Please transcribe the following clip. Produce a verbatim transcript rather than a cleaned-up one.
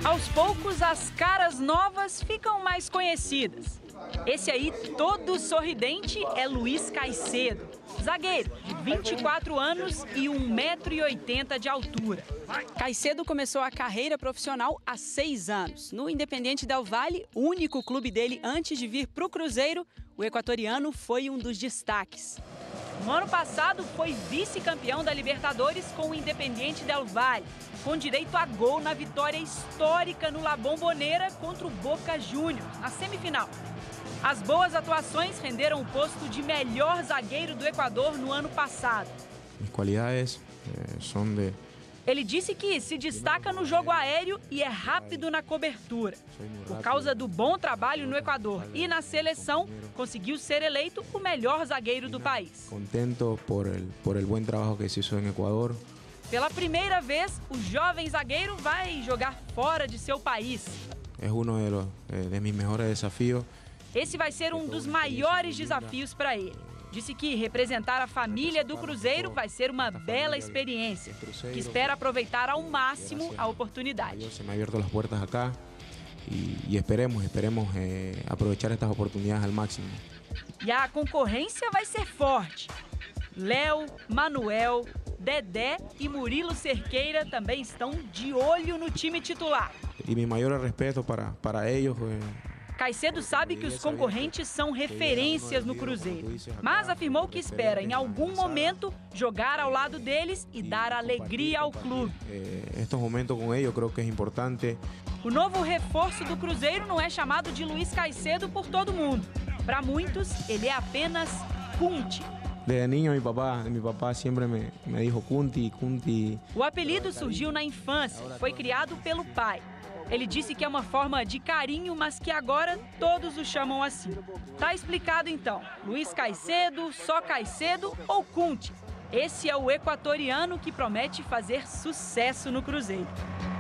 Aos poucos, as caras novas ficam mais conhecidas. Esse aí, todo sorridente, é Luiz Caicedo, zagueiro de vinte e quatro anos e um metro e oitenta de altura. Caicedo começou a carreira profissional há seis anos. No Independiente Del Valle, único clube dele antes de vir para o Cruzeiro, o equatoriano foi um dos destaques. No ano passado, foi vice-campeão da Libertadores com o Independiente Del Valle, com direito a gol na vitória histórica no La Bombonera contra o Boca Juniors, na semifinal. As boas atuações renderam o posto de melhor zagueiro do Equador no ano passado. Minhas qualidades eh, são de... Ele disse que se destaca no jogo aéreo e é rápido na cobertura. Por causa do bom trabalho no Equador e na seleção, conseguiu ser eleito o melhor zagueiro do país. Contento por el, por el buen trabajo que se hizo en Ecuador. Pela primeira vez, o jovem zagueiro vai jogar fora de seu país. É um de, los, de mis mejores desafios. Esse vai ser um dos maiores desafios para ele. Disse que representar a família do Cruzeiro vai ser uma bela experiência, que espera aproveitar ao máximo a oportunidade. Se me ha abierto as portas acá e, e esperemos, esperemos eh, aproveitar estas oportunidades ao máximo. E a concorrência vai ser forte. Léo, Manuel, Dedé e Murilo Cerqueira também estão de olho no time titular. E meu maior respeito para, para eles. Caicedo sabe que os concorrentes são referências no Cruzeiro, mas afirmou que espera, em algum momento, jogar ao lado deles e dar alegria ao clube. Estes momentos com eles eu creio que é importante. O novo reforço do Cruzeiro não é chamado de Luiz Caicedo por todo mundo. Para muitos, ele é apenas Cunti. Desde niño, mi papá, mi papá sempre me, me dijo Cunti, Cunti. O apelido surgiu na infância, foi criado pelo pai. Ele disse que é uma forma de carinho, mas que agora todos o chamam assim. Tá explicado então, Luiz Caicedo, só Caicedo ou Cunti. Esse é o equatoriano que promete fazer sucesso no Cruzeiro.